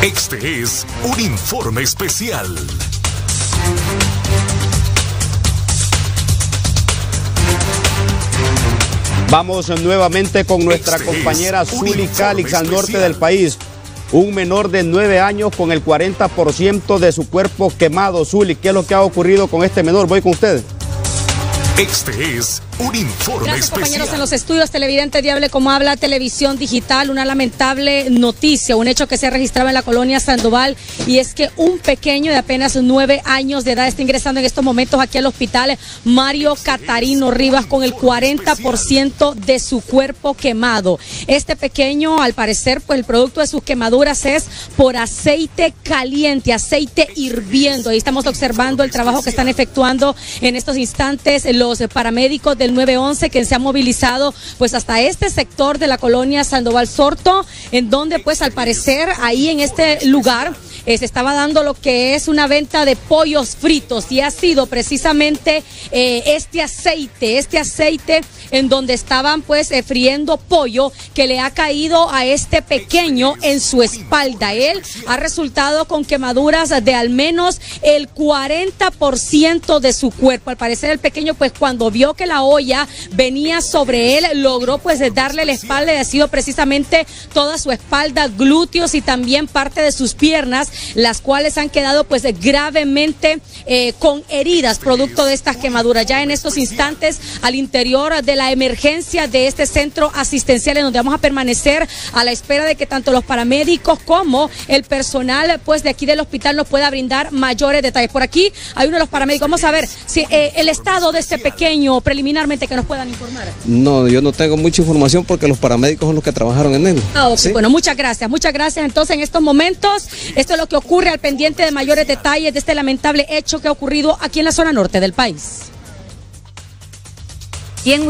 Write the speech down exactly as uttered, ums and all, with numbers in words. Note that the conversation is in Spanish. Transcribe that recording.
Este es un informe especial. Vamos nuevamente con nuestra Este compañera Zuli Calix al norte especial. del país. Un menor de nueve años con el cuarenta por ciento de su cuerpo quemado. Zuli, ¿qué es lo que ha ocurrido con este menor? Voy con usted. Este es un informe Gracias, especial. compañeros en los estudios. Televidente Diable, como habla Televisión Digital, una lamentable noticia, un hecho que se registraba en la colonia Sandoval, y es que un pequeño de apenas nueve años de edad está ingresando en estos momentos aquí al hospital Mario Catarino Rivas con el cuarenta por ciento de su cuerpo quemado. Este pequeño, al parecer, pues el producto de sus quemaduras es por aceite caliente, aceite hirviendo. Ahí estamos observando el trabajo que están efectuando en estos instantes los paramédicos del nueve once que se han movilizado pues hasta este sector de la colonia Sandoval Sorto, en donde pues al parecer ahí en este lugar eh, se estaba dando lo que es una venta de pollos fritos, y ha sido precisamente eh, este aceite, este aceite en donde estaban pues eh, friendo pollo que le ha caído a este pequeño en su espalda. Él ha resultado con quemaduras de al menos el cuarenta por ciento de su cuerpo. Al parecer el pequeño pues cuando vio que la olla venía sobre él, logró pues darle la espalda, y ha sido precisamente toda su espalda, glúteos y también parte de sus piernas, las cuales han quedado pues gravemente eh, con heridas producto de estas quemaduras. Ya en estos instantes al interior de la emergencia de este centro asistencial, en donde vamos a permanecer a la espera de que tanto los paramédicos como el personal pues de aquí del hospital nos pueda brindar mayores detalles. Por aquí hay uno de los paramédicos. Vamos a ver si eh, el estado de este pequeño preliminarmente, que nos puedan informar. No, yo no tengo mucha información porque los paramédicos son los que trabajaron en él. Ah, ok. ¿Sí? Bueno, muchas gracias, muchas gracias. Entonces, en estos momentos, esto es lo que ocurre al pendiente de mayores detalles de este lamentable hecho que ha ocurrido aquí en la zona norte del país.